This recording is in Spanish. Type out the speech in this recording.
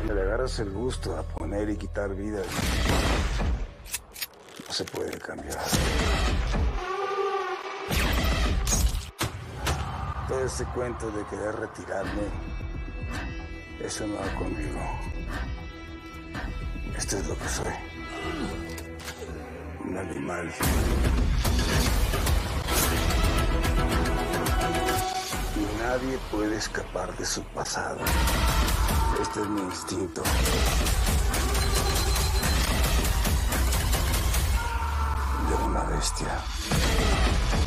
Le agarras el gusto a poner y quitar vidas. No se puede cambiar. Todo este cuento de querer retirarme, eso no va conmigo. Esto es lo que soy. Un animal. Y nadie puede escapar de su pasado. Este es mi instinto. De una bestia.